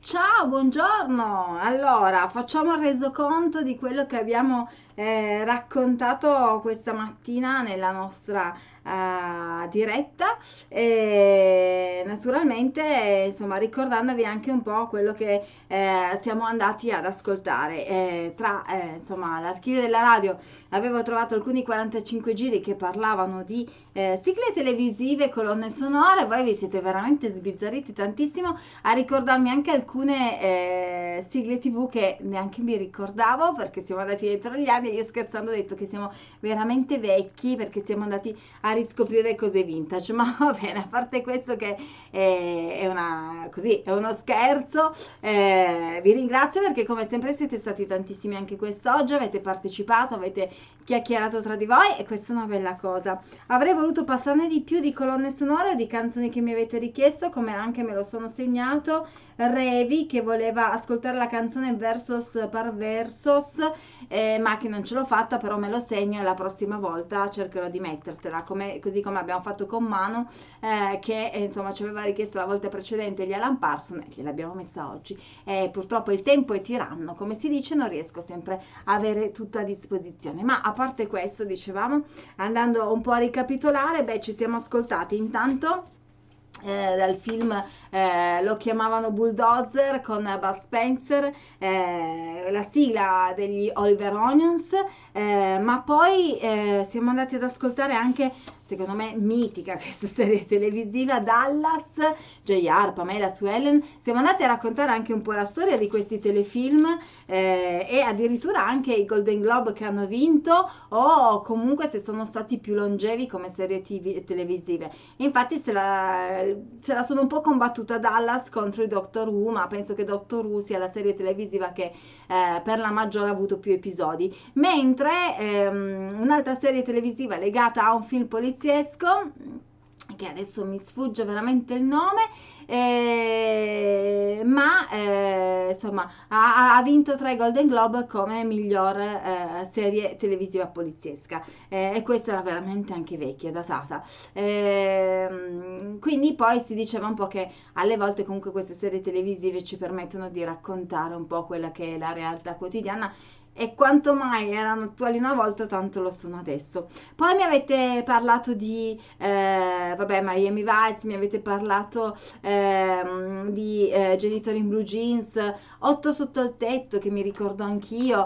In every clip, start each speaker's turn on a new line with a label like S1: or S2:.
S1: Ciao, buongiorno. Allora, facciamo il resoconto di quello che abbiamo raccontato questa mattina nella nostra diretta e naturalmente, insomma, ricordandovi anche un po' quello che siamo andati ad ascoltare. Insomma, l'archivio della radio avevo trovato alcuni 45 giri che parlavano di sigle televisive, colonne sonore. Voi vi siete veramente sbizzarriti tantissimo a ricordarmi anche alcune sigle TV che neanche mi ricordavo perché siamo andati dietro gli anni e io scherzando ho detto che siamo veramente vecchi perché siamo andati a riscoprire cose vintage. Ma va bene, a parte questo che è uno scherzo, vi ringrazio perché come sempre siete stati tantissimi anche quest'oggi, avete partecipato, avete chiacchierato tra di voi e questa è una bella cosa. Avrei voluto passarne di più di colonne sonore o di canzoni che mi avete richiesto, come anche me lo sono segnato. Revi che voleva ascoltare la canzone Versos per Versos, ma che non ce l'ho fatta, però me lo segno e la prossima volta cercherò di mettertela, così come abbiamo fatto con Manu, che insomma ci aveva richiesto la volta precedente gli Alan Parsons e gliel'abbiamo messa oggi. Purtroppo il tempo è tiranno, come si dice, non riesco sempre a avere tutto a disposizione. Ma a parte questo, dicevamo, andando un po' a ricapitolare, beh, ci siamo ascoltati intanto dal film lo chiamavano Bulldozer con Bud Spencer, la sigla degli Oliver Onions, ma poi siamo andati ad ascoltare anche, secondo me, mitica questa serie televisiva, Dallas, J.R., Pamela Sue Ellen. Siamo andati a raccontare anche un po' la storia di questi telefilm e addirittura anche i Golden Globe che hanno vinto o comunque se sono stati più longevi come serie televisive. Infatti se la sono un po' combattuta Dallas contro i Doctor Who, ma penso che Doctor Who sia la serie televisiva che per la maggiore ha avuto più episodi. Mentre un'altra serie televisiva legata a un film poliziesco, che adesso mi sfugge veramente il nome, ma insomma ha vinto 3 Golden Globe come miglior serie televisiva poliziesca e questa era veramente anche vecchia, datata. Quindi poi si diceva un po' che alle volte comunque queste serie televisive ci permettono di raccontare un po' quella che è la realtà quotidiana e quanto mai erano attuali una volta, tanto lo sono adesso. Poi mi avete parlato di vabbè, Miami Vice, mi avete parlato di Genitori in Blue Jeans, Otto sotto il tetto, che mi ricordo anch'io,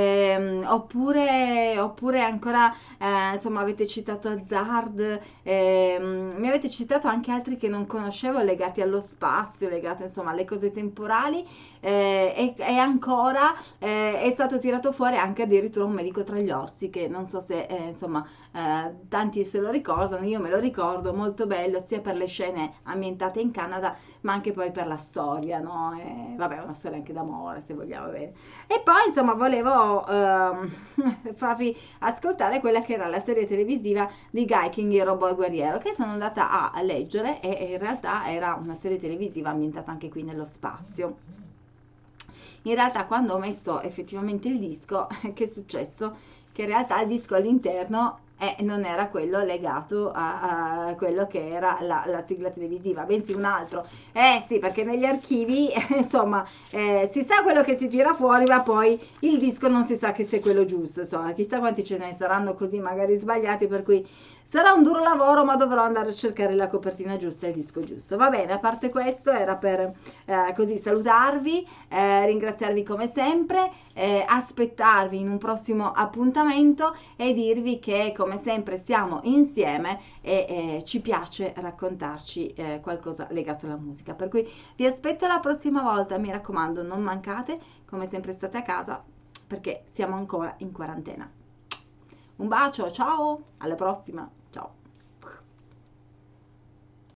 S1: oppure ancora, insomma, avete citato Hazard, mi avete citato anche altri che non conoscevo, legati allo spazio, legati insomma alle cose temporali, e ancora è stato tirato fuori anche addirittura un medico tra gli orsi, che non so se insomma tanti se lo ricordano, io me lo ricordo, molto bello sia per le scene ambientate in Canada ma anche poi per la storia, no? Vabbè, una storia anche d'amore se vogliamo bene. E poi insomma volevo farvi ascoltare quella che era la serie televisiva di Guy King, il robot guerriero, che sono andata a leggere e in realtà era una serie televisiva ambientata anche qui nello spazio. In realtà quando ho messo effettivamente il disco, che è successo? Che in realtà il disco all'interno non era quello legato a quello che era la sigla televisiva, bensì un altro. Sì, perché negli archivi, insomma, si sa quello che si tira fuori, ma poi il disco non si sa che sia quello giusto. Insomma, chissà quanti ce ne saranno così magari sbagliati, per cui sarà un duro lavoro, ma dovrò andare a cercare la copertina giusta e il disco giusto. Va bene, a parte questo, era per così salutarvi, ringraziarvi come sempre, aspettarvi in un prossimo appuntamento e dirvi che come sempre siamo insieme e ci piace raccontarci qualcosa legato alla musica. Per cui vi aspetto la prossima volta, mi raccomando, non mancate, come sempre state a casa perché siamo ancora in quarantena. Un bacio, ciao, alla prossima!